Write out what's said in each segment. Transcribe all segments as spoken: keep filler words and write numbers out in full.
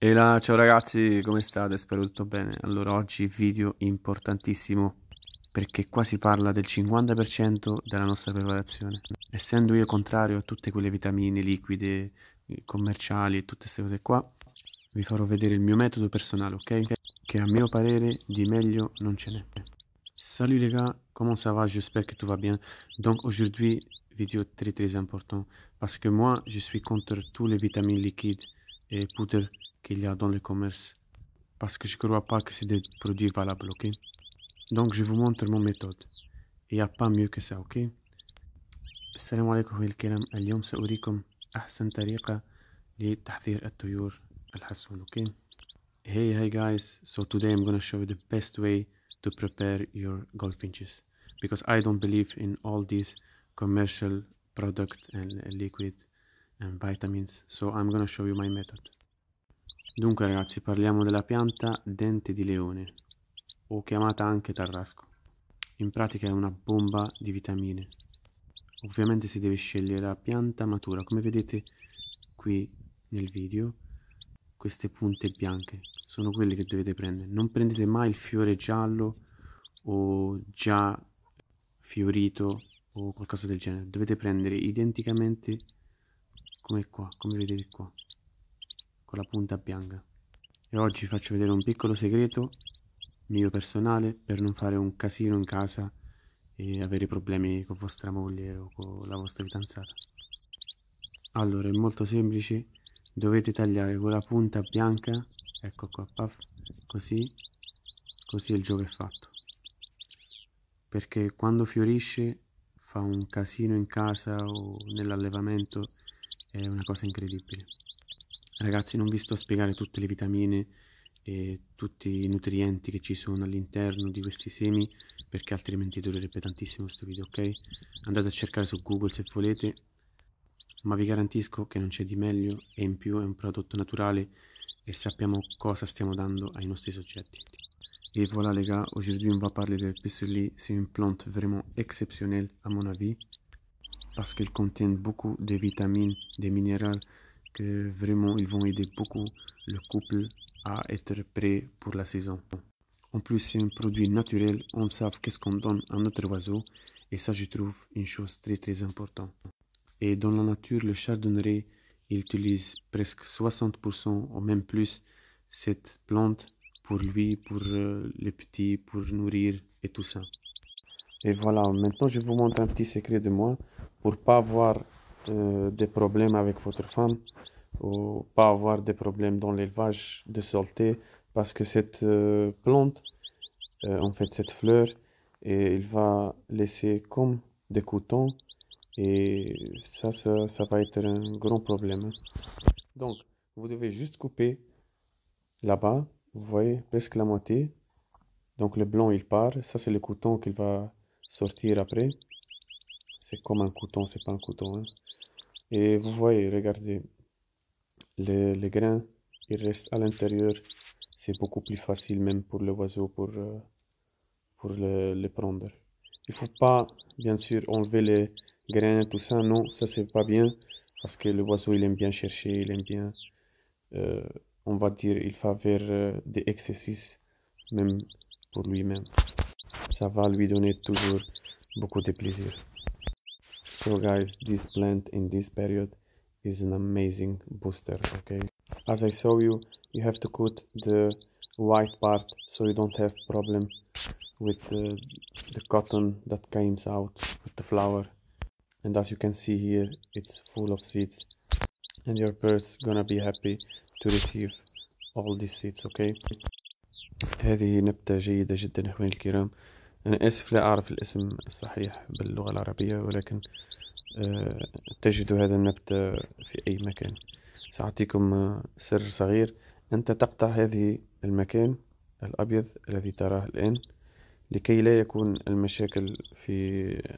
E là, ciao ragazzi, come state? Spero tutto bene. Allora, oggi video importantissimo perché qua si parla del cinquanta per cento della nostra preparazione. Essendo io contrario a tutte quelle vitamine liquide, eh, commerciali e tutte queste cose qua, vi farò vedere il mio metodo personale, ok? Che a mio parere di meglio non ce n'è. Salut les gars, comment ça va? J'espère que tout va bien. Donc aujourd'hui, vidéo très très important parce que moi, je suis contre tous les vitamines liquides et poudres qu'il y a dans le commerce parce que je crois pas que c'est des produits valables, ok? Donc je vous montre mon méthode. Il n'y a pas mieux que ça, ok? السلام عليكم أخوي الكرام. اليوم سأريكم أحسن طريقة لتحضير الطيور الحسون, okay? Hey, hey guys, so today I'm gonna show you the best way to prepare your goldfinches because I don't believe in all these commercial product and liquid and vitamins, so I'm gonna show you my method. Dunque ragazzi, parliamo della pianta dente di leone o chiamata anche tarrasco. In pratica è una bomba di vitamine. Ovviamente si deve scegliere la pianta matura, come vedete qui nel video. Queste punte bianche sono quelle che dovete prendere. Non prendete mai il fiore giallo o già fiorito o qualcosa del genere. Dovete prendere identicamente come qua, come vedete qua, con la punta bianca. E oggi faccio vedere un piccolo segreto mio personale per non fare un casino in casa e avere problemi con vostra moglie o con la vostra fidanzata. Allora, è molto semplice. Dovete tagliare con la punta bianca, ecco qua, puff, così, così il gioco è fatto. Perché quando fiorisce fa un casino in casa o nell'allevamento, è una cosa incredibile. Ragazzi, non vi sto a spiegare tutte le vitamine e tutti i nutrienti che ci sono all'interno di questi semi, perché altrimenti durerebbe tantissimo questo video, ok? Andate a cercare su Google se volete, ma vi garantisco che non c'è di meglio e in più è un prodotto naturale et sappiamo cosa stiamo dando ai nostri soggetti. Et voilà les gars, aujourd'hui on va parler de pissenlit. C'est une plante vraiment exceptionnelle à mon avis parce qu'elle contient beaucoup de vitamines, de minéraux que vraiment ils vont aider beaucoup le couple à être prêt pour la saison. En plus c'est un produit naturel, on sait qu'est-ce qu'on donne à notre oiseau et ça je trouve une chose très très importante. Et dans la nature, le chardonneret, il utilise presque soixante pour cent ou même plus cette plante pour lui, pour euh, les petits, pour nourrir et tout ça. Et voilà, maintenant je vous montre un petit secret de moi pour pas avoir euh, des problèmes avec votre femme ou pas avoir des problèmes dans l'élevage de saleté parce que cette euh, plante, euh, en fait cette fleur, et il va laisser comme des cotons. Et ça, ça, ça va être un grand problème. Donc, vous devez juste couper là-bas. Vous voyez, presque la moitié. Donc, le blanc, il part. Ça, c'est le coton qu'il va sortir après. C'est comme un coton, c'est pas un coton. Hein. Et vous voyez, regardez, les, les grains, ils restent à l'intérieur. C'est beaucoup plus facile même pour l'oiseau pour, euh, pour le, le prendre. Il faut pas, bien sûr, enlever les graines, tout ça. Non, ça c'est pas bien parce que l'oiseau il aime bien chercher, il aime bien, euh, on va dire, il va faire euh, des exercices même pour lui-même. Ça va lui donner toujours beaucoup de plaisir. So guys, this plant in this period is an amazing booster, okay? As I show you, you have to cut the white part so you don't have problem with the, the cotton that comes out with the flower. And as you can see here, it's full of seeds and your bird's gonna be happy to receive all these seeds, okay? هذه نبتة جيدة جدا اخواني الكرام. انا اسف لا اعرف الاسم الصحيح باللغة العربية، ولكن أه تجد هذا النبتة في اي مكان. سأعطيكم سر صغير. انت تقطع هذه المكان الابيض الذي تراه الان لكي لا يكون المشاكل في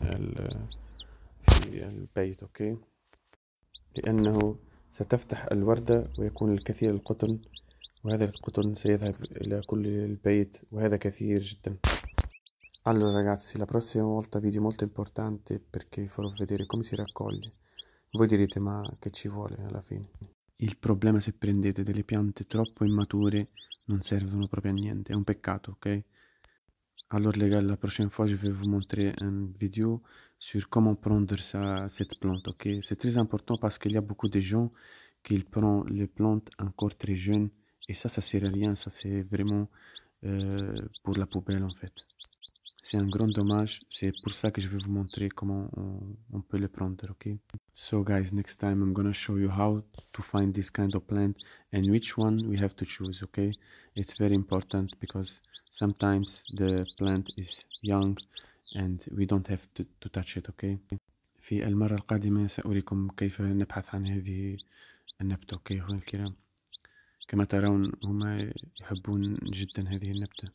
في البيت، اوكي؟ لانه ستفتح الوردة ويكون الكثير القطن، وهذا القطن سيذهب الى كل البيت وهذا كثير جدا. Allora ragazzi, la prossima volta video molto importante perché vi farò vedere come si raccoglie. Voi direte ma che ci vuole alla fine? Il problema se prendete delle piante troppo immature non servono proprio a niente, è un peccato, ok? Alors les gars, la prochaine fois je vais vous montrer une vidéo sur comment prendre ça, cette plante, ok? C'est très important parce qu'il y a beaucoup de gens qui prennent les plantes encore très jeunes et ça, ça sert à rien, ça c'est vraiment euh, pour la poubelle en fait. C'est un grand dommage, c'est pour ça que je vais vous montrer comment on, on peut les prendre, ok? So guys, next time I'm gonna show you how to find this kind of plant and which one we have to choose, okay? It's very important because sometimes the plant is young and we don't have to, to touch it, okay? في المرة القادمة سأريكم كيف نبحث عن هذه النبتة، اوكي أخواني الكرام؟ كما ترون هما يحبون جدا هذه النبتة.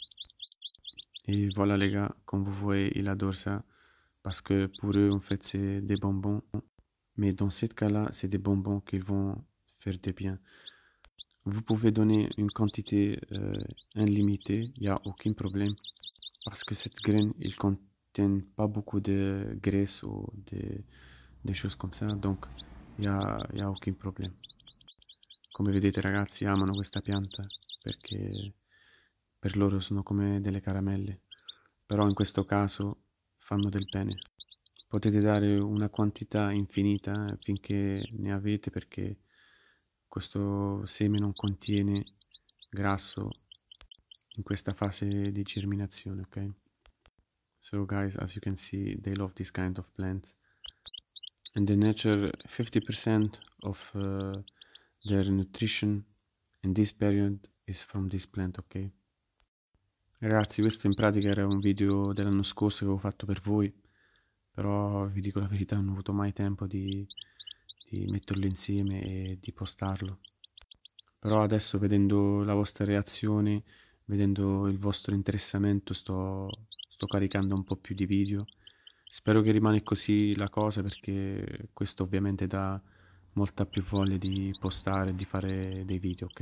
Et voilà les gars, comme vous voyez, ils adorent ça parce que pour eux en fait c'est des bonbons. Mais dans ce cas-là, c'est des bonbons qui vont faire des bien. Vous pouvez donner une quantité euh, illimitée, il n'y a aucun problème. Parce que cette graine, il ne contient pas beaucoup de graisse ou de, des choses comme ça. Donc, il n'y a, y a aucun problème. Come vedete ragazzi, amano questa pianta perché per loro sono come delle caramelle. Però in questo caso fanno del bene. Potete dare una quantità infinita finché ne avete perché questo seme non contiene grasso in questa fase di germinazione, ok? So guys, as you can see, they love this kind of plants. And the nature, fifty percent of uh, their nutrition in this period is from this plant, ok? Ragazzi, questo in pratica era un video dell'anno scorso che avevo fatto per voi. Però vi dico la verità, non ho avuto mai tempo di, di metterlo insieme e di postarlo. Però adesso vedendo la vostra reazione, vedendo il vostro interessamento, sto, sto caricando un po' più di video. Spero che rimane così la cosa perché questo ovviamente dà molta più voglia di postare e di fare dei video, ok?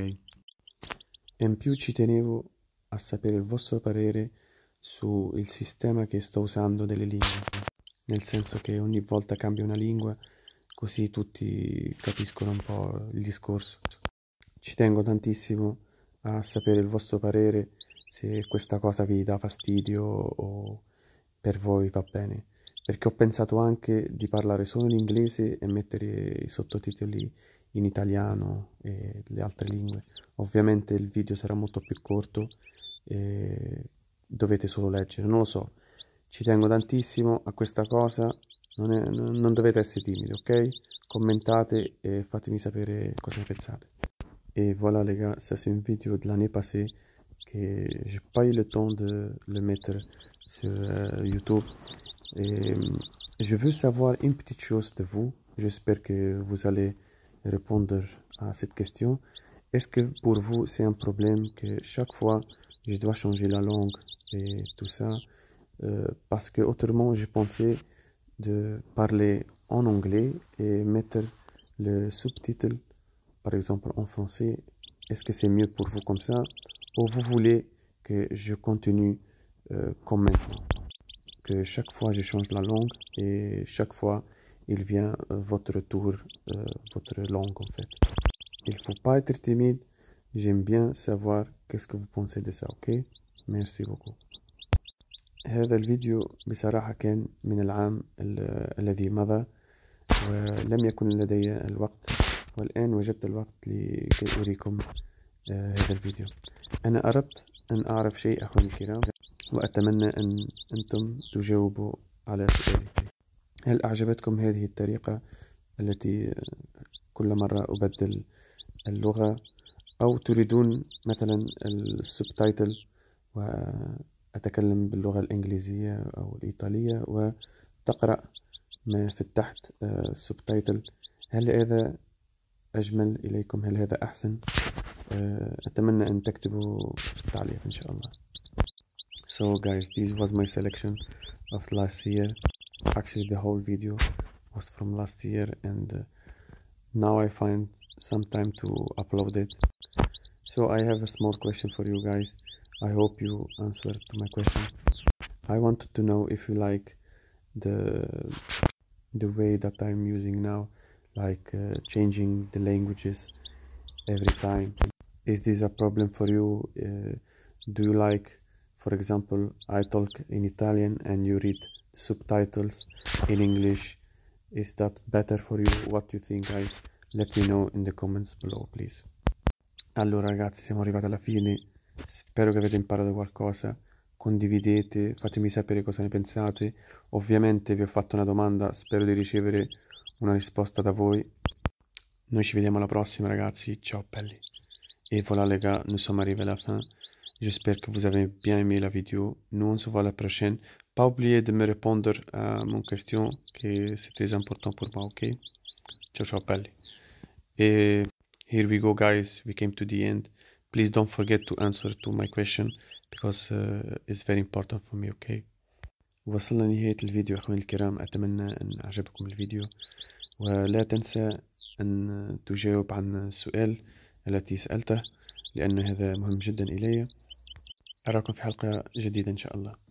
E in più ci tenevo a sapere il vostro parere sul sistema che sto usando delle lingue. Nel senso che ogni volta cambio una lingua così tutti capiscono un po' il discorso. Ci tengo tantissimo a sapere il vostro parere, se questa cosa vi dà fastidio o per voi va bene, perché ho pensato anche di parlare solo in inglese e mettere i sottotitoli in italiano e le altre lingue. Ovviamente il video sarà molto più corto e dovete solo leggere, non lo so. Ci tengo tantissimo a questa cosa, non, è, non dovete essere timidi, ok? Commentate et fatemi sapere cosa ne pensate. Et voilà les gars, ça c'est une vidéo de l'année passée que j'ai pas eu le temps de le mettre sur euh, YouTube. Et je veux savoir une petite chose de vous, j'espère que vous allez répondre à cette question. Est-ce que pour vous c'est un problème que chaque fois je dois changer la langue et tout ça? Euh, parce que autrement je pensais de parler en anglais et mettre le sous-titre par exemple en français. Est-ce que c'est mieux pour vous comme ça ou vous voulez que je continue euh, comme maintenant, que chaque fois je change la langue et chaque fois il vient euh, votre tour, euh, votre langue en fait. Il faut pas être timide, j'aime bien savoir qu'est-ce que vous pensez de ça, ok? Merci beaucoup. هذا الفيديو بصراحة كان من العام الذي مضى ولم يكن لدي الوقت، والآن وجدت الوقت لكي أريكم آه هذا الفيديو. أنا أردت أن أعرف شيء أخواني الكرام، وأتمنى أن أنتم تجاوبوا على سؤالي. هل أعجبتكم هذه الطريقة التي كل مرة أبدل اللغة، أو تريدون مثلا السبتايتل وأتكلم باللغة الإنجليزية أو الإيطالية وتقرأ ما في التحت السبتايتل؟ هل هذا أجمل إليكم؟ هل هذا أحسن؟ أتمنى أن تكتبوا في التعليق إن شاء الله. So guys, this was my selection of last year. Actually the whole video was from last year and uh, now I find some time to upload it. So I have a small question for you guys. I hope you answer to my question. I wanted to know if you like the the way that I'm using now, like uh, changing the languages every time. Is this a problem for you? Uh, do you like, for example, I talk in Italian and you read the subtitles in English? Is that better for you? What do you think, guys? Let me know in the comments below, please. Allora ragazzi, siamo arrivati alla fine. Spero che avete imparato qualcosa. Condividete, fatemi sapere cosa ne pensate. Ovviamente vi ho fatto una domanda, spero di ricevere una risposta da voi. Noi ci vediamo alla prossima ragazzi, ciao belli. Et voilà les gars, nous sommes arrivés à la fin. J'espère que vous avez bien aimé la vidéo. Nous on se voit la prochaine. Pas oublier de me répondre à mon question, que c'est très important pour moi, ok? Ciao ciao belli. Et here we go guys, we came to the end. Please don't forget to answer to my question because uh, it's very important for me, okay? وصلنا لنهاية الفيديو أخواني الكرام، أتمنى أن أعجبكم الفيديو ولا تنسى أن تجاوب عن السؤال التي سألته لأن هذا مهم جدا إلي. أراكم في حلقة جديدة إن شاء الله.